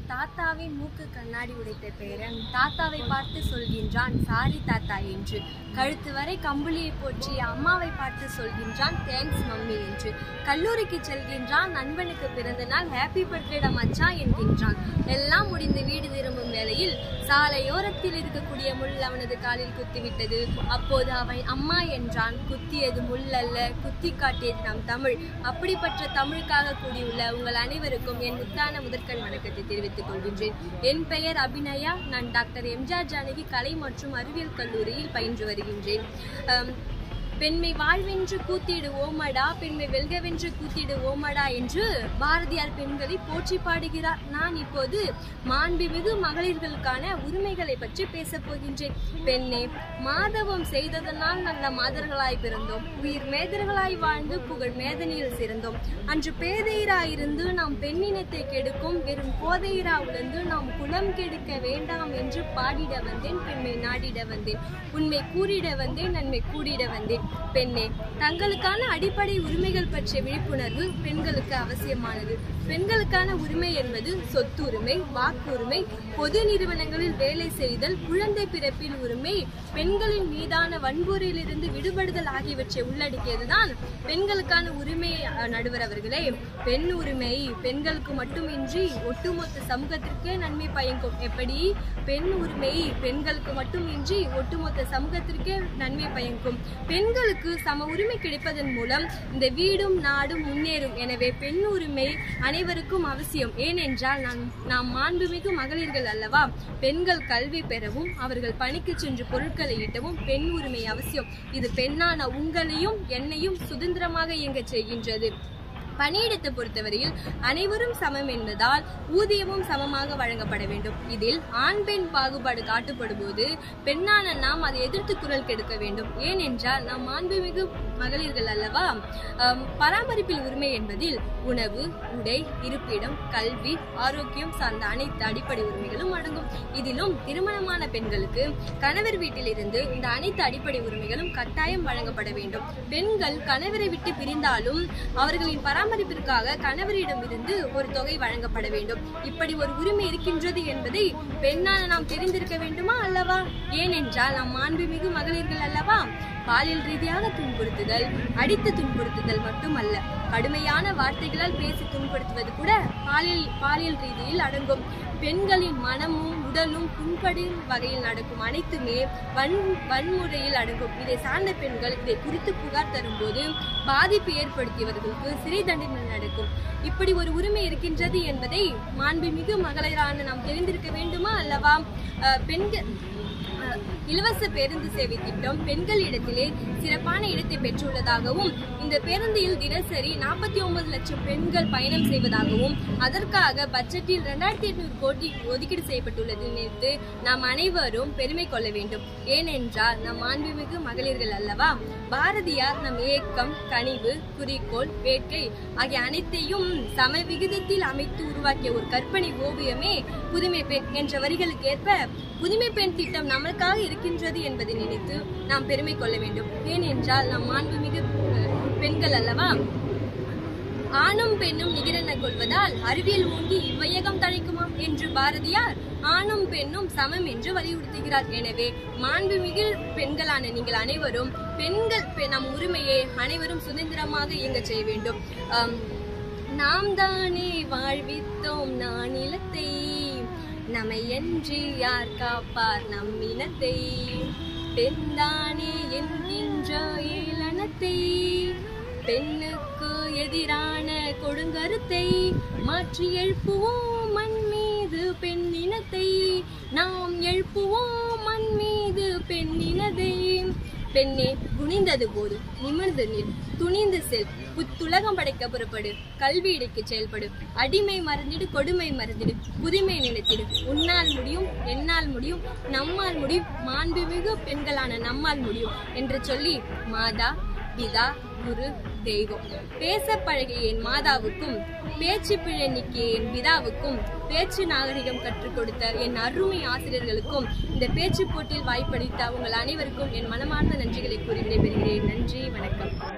தாத்தாவின் மூக்கு கண்ணாடி உடைத்த பேரன் தாத்தாவை பார்த்து சொல்கின்றான் சாரி தாத்தா என்று. கழுத்து வரை கம்பளியை போற்றி அம்மாவை பார்த்து சொல்கின்றான் தேங்க்ஸ் மம்மி என்று. கல்லூரிக்கு செல்கின்றான், நண்பனுக்கு பிறந்த நாள் ஹாப்பி பர்த்டே மச்சான் என்கின்றான். எல்லாம் முடிந்து வீடு திரும்பும் வேளையில் சாலையோரத்தில் இருக்கக்கூடிய முள் அவனது காலில் குத்திவிட்டது. அப்போது அவன் அம்மா என்றான். குத்தியது முள் அல்ல, குத்தி காட்டியது நம் தமிழ். அப்படிப்பட்ட தமிழுக்காக கூடியுள்ள உங்கள் அனைவருக்கும் என் முத்தான முதற்கண் வணக்கத்தை தெரிவித்துக் கொள்கின்றேன். என் பெயர் அபிநயா. நான் டாக்டர் எம்ஜிஆர் ஜானகி கலை மற்றும் அறிவியல் கல்லூரியில் பயின்று வருகின்றேன். பெண்மை வாழ்வென்று கூத்திடுவோமடா, பெண்மை வெல்கவென்று கூத்திடுவோமடா என்று பாரதியார் பெண்களை போற்றி பாடுகிறார். நான் இப்போது மாண்புமிகு மகளிர்களுக்கான உரிமைகளை பற்றி பேசப் போகின்றேன். பெண்ணே, மாதவம் செய்ததனால் நல்ல மாதர்களாய் பிறந்தோம், உயிர் மேதர்களாய் வாழ்ந்து புகழ் மேதனியில் சிறந்தோம். அன்று பேதையராயிருந்து நாம் பெண்ணினத்தை கெடுக்கும், வெறும் போதையரா உழந்து நாம் குலம் கெடுக்க வேண்டாம் என்று பாடிட வந்தேன். பெண்மை நாடிட வந்தேன், உண்மை கூறிட வந்தேன், நன்மை கூடிட வந்தேன். பெண்ணே, தங்களுக்கான அடிப்படை உரிமைகள் பற்றிய விழிப்புணர்வு பெண்களுக்கு அவசியமானது. பெண்களுக்கான உரிமை என்பது சொத்துரிமை, வாக்குரிமை, பொது நிறுவனங்களில் வேலை செய்தல், குழந்தை பிறப்பின் உரிமை, பெண்களின் மீதான வன்முறையிலிருந்து விடுபடுதல் ஆகியவற்றை உள்ளடக்கியதுதான் பெண்களுக்கான உரிமை. நடுவர் அவர்களே, பெண் உரிமை பெண்களுக்கு மட்டுமின்றி ஒட்டுமொத்த சமூகத்திற்கே நன்மை பயக்கும். எப்படி? பெண் உரிமை பெண்களுக்கு மட்டுமின்றி ஒட்டுமொத்த சமூகத்திற்கே நன்மை பயக்கும். பெண்களுக்கு சம உரிமை கிடைப்பதன் மூலம் இந்த வீடும் நாடும் முன்னேறும். எனவே பெண் உரிமை அனைவருக்கும் அவசியம். ஏனென்றால் நாம் மாண்புமிகு மகளிர்கள் அல்லவா? பெண்கள் கல்வி பெறவும் அவர்கள் பணிக்கு சென்று பொருட்களை ஈட்டவும் பெண் உரிமை அவசியம். இது பெண்ணான உங்களையும் என்னையும் சுதந்திரமாக இயங்க செய்கின்றது. பணியிடத்தை பொறுத்தவரையில் அனைவரும் சமம் என்பதால் ஊதியமும் சமமாக வழங்கப்பட வேண்டும். இதில் ஆண் பெண் பாகுபாடு காட்டப்படும் போது பெண்ணான நாம் அதை எதிர்த்து குரல் கெடுக்க வேண்டும். ஏனென்றால் நாம் மாண்புமிகு மகளிர்கள் அல்லவா? பராமரிப்பில் உரிமை என்பதில் உணவு, உடை, இருப்பிடம், கல்வி, ஆரோக்கியம் சார்ந்த அனைத்து அடிப்படை உரிமைகளும் அடங்கும். இதிலும் திருமணமான பெண்களுக்கு கணவர் வீட்டில் இருந்து இந்த அனைத்து அடிப்படை உரிமைகளும் கட்டாயம் வழங்கப்பட வேண்டும். பெண்கள் கணவரை விட்டு பிரிந்தாலும் அவர்களின் பராமரிப்பிற்காக கணவரிடம் இருந்து ஒரு தொகை வழங்கப்பட வேண்டும். இப்படி ஒரு உரிமை இருக்கின்றது என்பதை பெண்ணான நாம் தெரிந்திருக்க வேண்டுமா அல்லவா? ஏனென்றால் நாம் மாண்புமிகு மகளிர்கள் அல்லவா? பாலியல் ரீதியாக துன்புறுத்துதல், அடித்து துன்புறுத்துதல் மட்டுமல்ல, கடுமையான வார்த்தைகளால் பேசி துன்புறுத்துவது கூட பாலியல் ரீதியில் அடங்கும். பெண்களின் மனமும் உடலும் புண்படும் வகையில் நடக்கும் அனைத்துமே வன்முறையில் அடங்கும். இதை சார்ந்த பெண்கள் இதை குறித்து புகார் தரும்போது பாதிப்பு ஏற்படுத்தியவர்களுக்கு சிறை தண்டனை நடக்கும். இப்படி ஒரு உரிமை இருக்கின்றது என்பதை மாண்புமிகு மகளிரான நாம் தெரிந்திருக்க வேண்டுமா அல்லவா? இலவச பேருந்து சேவை திட்டம் பெண்களிடத்திலே சிறப்பான இடத்தை பெற்றுள்ளதாகவும், இந்த பேருந்தில் தினசரி 49 லட்சம் பெண்கள் பயணம் செய்வதாகவும், அதற்காக பட்ஜெட்டில் 2800 கோடி ஒதுக்கீடு செய்யப்பட்டுள்ளது நினைத்து நாம் அனைவரும் பெருமை கொள்ள வேண்டும். ஏனென்றால் நம் மாண்புமிகு மகளிர்கள் அல்லவா? பாரதியார் நம் ஏக்கம், கனிவு, குறிக்கோள், வேட்கை ஆகிய அனைத்தையும் சம விகிதத்தில் அமைத்து உருவாக்கிய ஒரு கற்பனை ஓவியமே புதுமை பெண் என்ற வரிகளுக்கு ஏற்ப புதுமை பெண் திட்டம் நமக்காக இருக்கின்றது என்பதை நினைத்து நாம் பெருமை கொள்ள வேண்டும். ஏனென்றால் நாம் மாண்புமிகு பெண்கள் அல்லவா? ஆணும் பெண்ணும் நிகரென கொள்வதால் அறிவியல் மூங்கி இவ்வையகம் தழைக்குமா என்று பாரதியார் ஆணும் பெண்ணும் சமம் என்று வலியுறுத்துகிறார். எனவே மாண்புமிகு பெண்களான நீங்கள் அனைவரும் நம் உரிமையை அனைவரும் சுதந்திரமாக இயங்க செய்ய வேண்டும். நாம் தானே வாழ்வித்தோம் நானிலத்தை, நம்மையன்றி யார் காப்பார் நம் இனத்தை, பெண்தானே என்கின்ற ஏளனத்தை, பெண்ணுக்கு எதிரான கொடுங்கருத்தை மாற்றி எழுப்புவோம் மண் மீது பெண்ணினத்தை, நாம் எழுப்புவோம் மண் மீது பெண்ணினதை. பெண்ணே, குனிந்தது போது நிமிர்ந்து நில், துணிந்து செல், புத்துலகம் படைக்க புறப்படு, கல்வி இடைக்கு செயல்படு, அடிமை மறந்திடு, கொடுமை மறந்திடு, புதுமை நினைத்திடு. உன்னால் முடியும், என்னால் முடியும், நம்மால் முடியும், மாண்புமிகு பெண்களான நம்மால் முடியும் என்று சொல்லி மாதா, பிதா, குரு, தெய்வம் பேச பழகிய என் மாதாவுக்கும், பேச்சு பிழை நீக்கிய என் பிதாவுக்கும், பேச்சு நாகரிகம் கற்றுக் கொடுத்த என் அருமை ஆசிரியர்களுக்கும், இந்த பேச்சு போட்டியில் வாய்ப்பளித்த உங்கள் அனைவருக்கும் என் மனமார்ந்த நன்றிகளை கூறி விடைபெறுகிறேன். நன்றி, வணக்கம்.